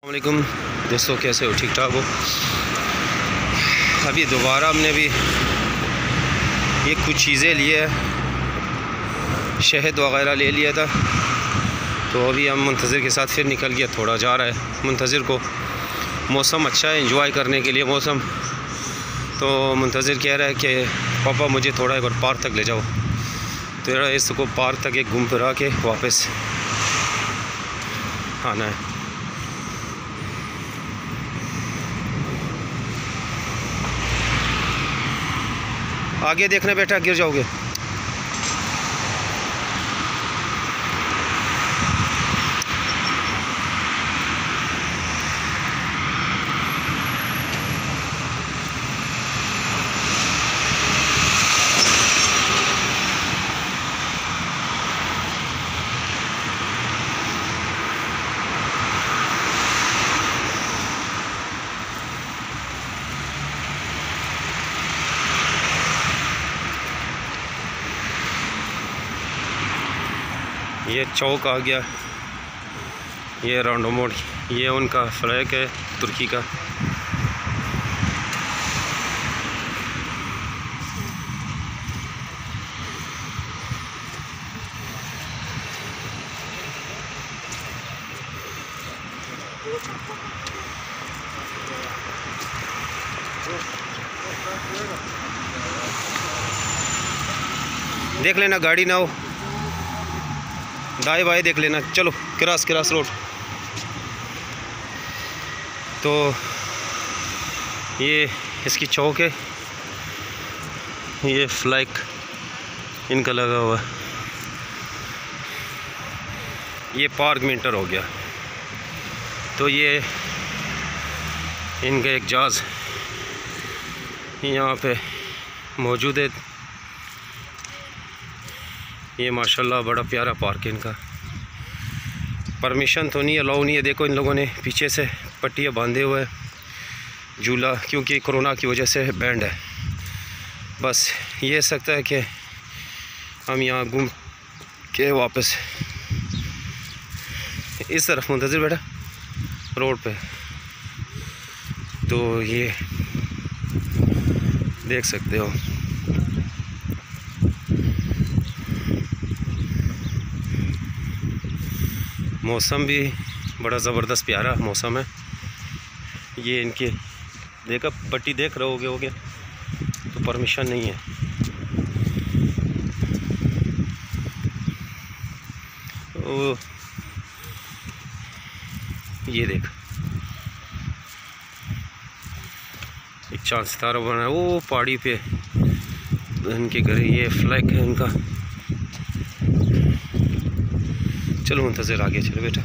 वालेकुम दोस्तों, कैसे हो? ठीक ठाक हो? अभी दोबारा हमने भी ये कुछ चीज़ें लिए है, शहद वगैरह ले लिया था, तो अभी हम मुंतज़िर के साथ फिर निकल गया। थोड़ा जा रहा है मुंतज़िर को, मौसम अच्छा है एंजॉय करने के लिए मौसम। तो मुंतज़िर कह रहा है कि पापा मुझे थोड़ा एक बार पार्क तक ले जाओ, तो इसको पार्क तक एक घूम फिरा के वापस आना है। आगे देखना बेटा, गिर जाओगे। ये चौक आ गया, ये राउंड मोड़, ये उनका फ्लैग है तुर्की का। देख लेना गाड़ी ना हो, दाएं बाएं देख लेना। चलो क्रॉस रोड। तो ये इसकी चौक है, ये फ्लैग इनका लगा हुआ। ये पार्क में इंटर हो गया, तो ये इनका एक जहाज़ यहाँ पे मौजूद है। ये माशाल्लाह बड़ा प्यारा पार्क है इनका। परमिशन तो नहीं, अलाउ नहीं है। देखो इन लोगों ने पीछे से पट्टियाँ बांधे हुए हैं झूला, क्योंकि कोरोना की वजह से बैंड है। बस ये सकता है कि हम यहाँ घूम के वापस इस तरफ मुंतज़िर बेटा रोड पे, तो ये देख सकते हो। मौसम भी बड़ा ज़बरदस्त प्यारा मौसम है। ये इनके देखा पट्टी देख रहे होगे, तो परमिशन नहीं है। ओ ये देख, एक चांद सितारा बना है वो पहाड़ी पे इनके घर। ये फ्लैग है इनका। चलो मुंतज़िर आगे चलो बेटा।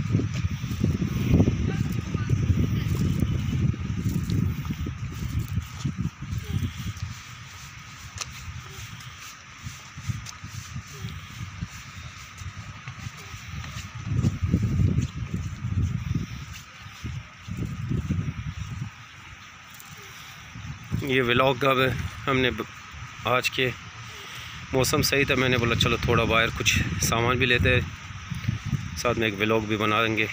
ये व्लॉग अब हमने आज के मौसम सही था, मैंने बोला चलो थोड़ा बाहर कुछ सामान भी लेते हैं, साथ में एक व्लॉग भी बना देंगे।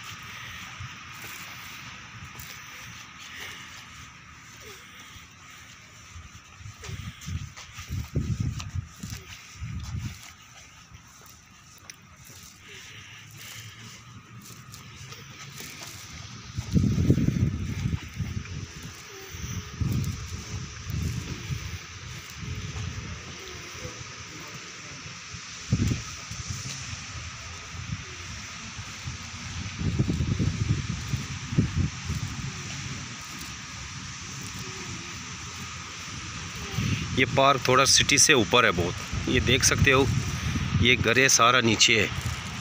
ये पार्क थोड़ा सिटी से ऊपर है बहुत, ये देख सकते हो। ये घर है सारा नीचे है,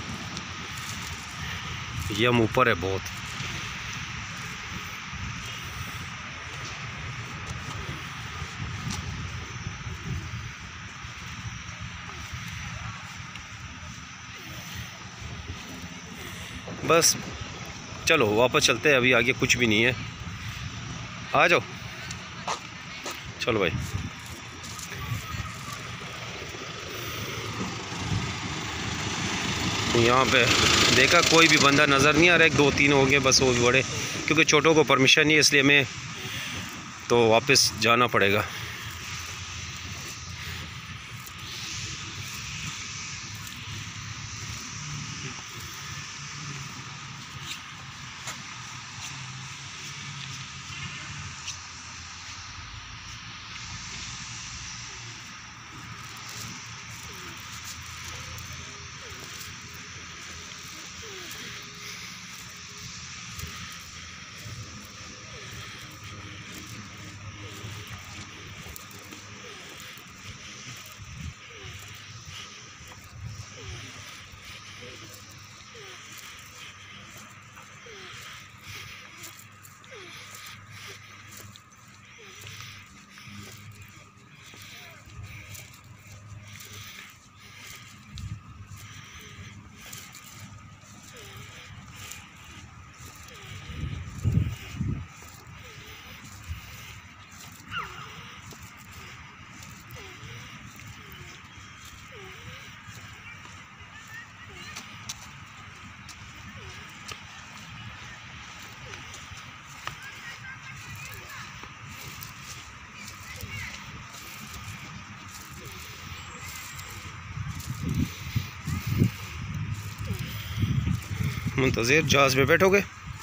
ये हम ऊपर है बहुत। बस चलो वापस चलते हैं, अभी आगे कुछ भी नहीं है। आ जाओ, चलो भाई। यहाँ पे देखा कोई भी बंदा नज़र नहीं आ रहा, 1 2 3 हो गए बस, वो भी बड़े, क्योंकि छोटों को परमिशन नहीं है, इसलिए हमें तो वापस जाना पड़ेगा। मुंतज़िर जहाज़ में बैठोगे?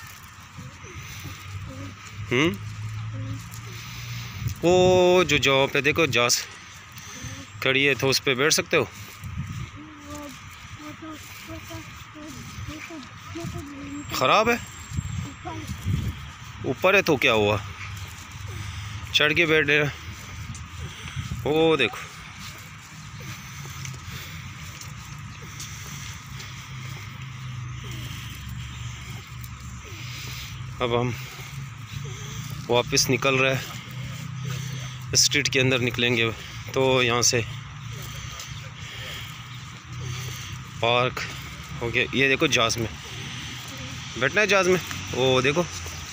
वो जो जगह पे देखो जहाज़ खड़ी है, तो उस पे बैठ सकते हो। ख़राब है, ऊपर है तो क्या हुआ, चढ़ के बैठ रहे। वो देखो, अब हम वापस निकल रहे हैं, स्ट्रीट के अंदर निकलेंगे तो यहाँ से पार्क हो गया। ये देखो जहाज़ में बैठना है, जहाज़ में वो देखो।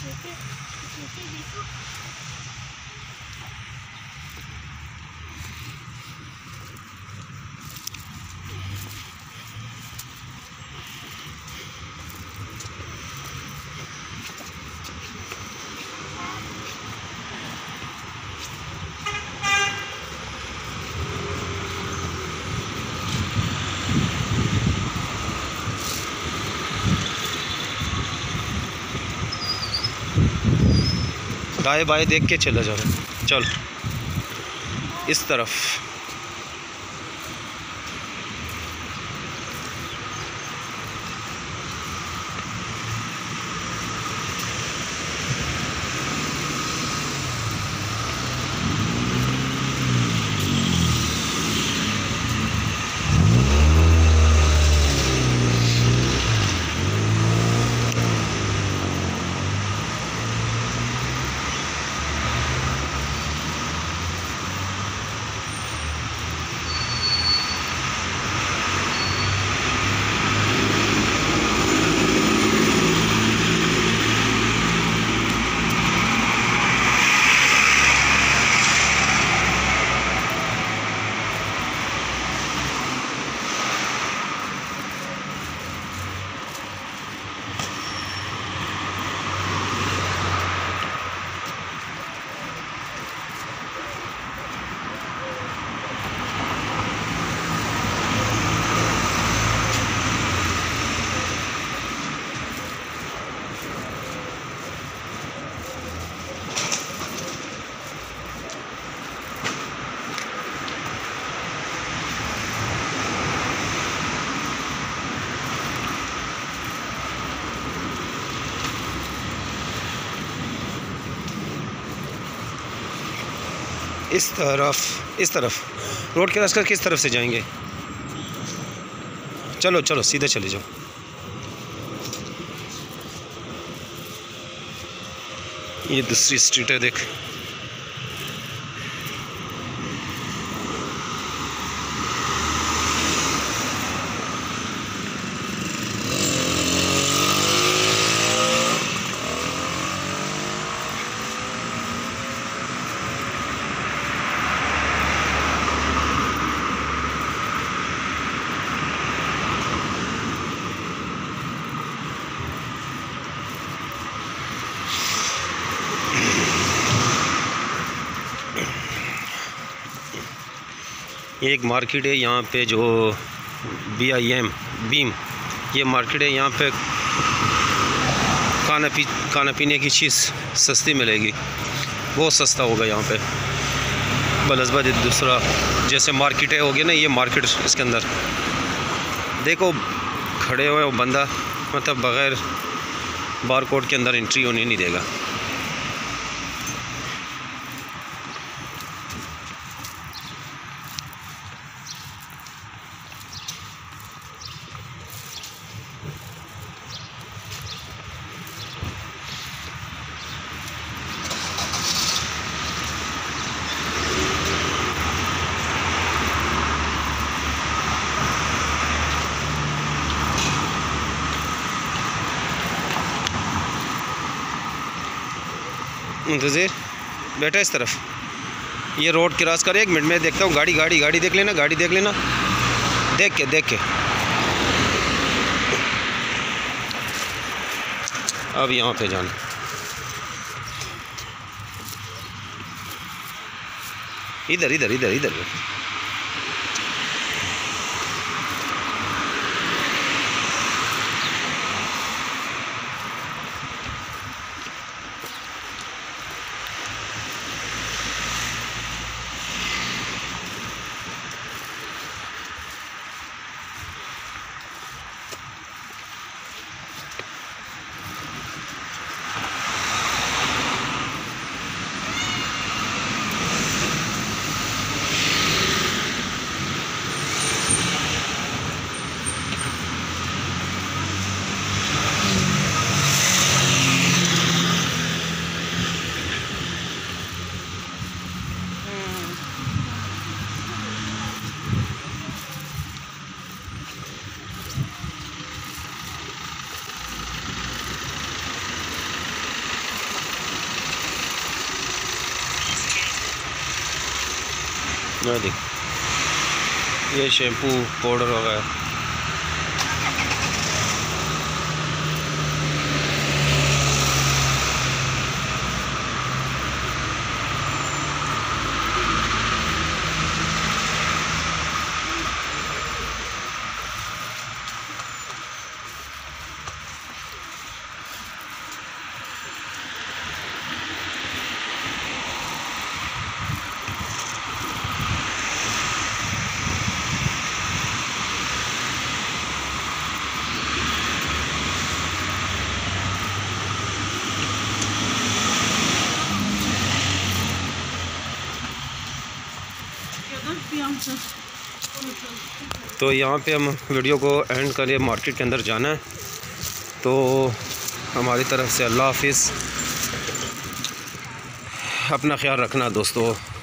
दाएं बाएं देख के चला जा रहा, चल इस तरफ। इस तरफ रोड के रास्ते किस तरफ से जाएंगे? चलो चलो सीधे चले जाओ। ये दूसरी स्ट्रीट है, देख। ये एक मार्केट है यहाँ पे जो BIM बीम, ये मार्केट है। यहाँ पे खाना पीने की चीज़ सस्ती मिलेगी, बहुत सस्ता होगा यहाँ पे बनस्बत दूसरा जैसे मार्केट हो गया ना, ये मार्केट इसके अंदर देखो खड़े हुए वो बंदा मतलब बग़ैर बार कोड के अंदर एंट्री होने नहीं देगा। मुंतज़िर बेटा इस तरफ, ये रोड क्रॉस कर, 1 मिनट में देखता हूँ। गाड़ी देख लेना, गाड़ी देख लेना, देख के अब यहाँ पे जाना। इधर देख, ये शैम्पू पाउडर वगैरह। तो यहाँ पे हम वीडियो को एंड करें, मार्केट के अंदर जाना है। तो हमारी तरफ से अल्लाह हाफिज़, अपना ख्याल रखना दोस्तों।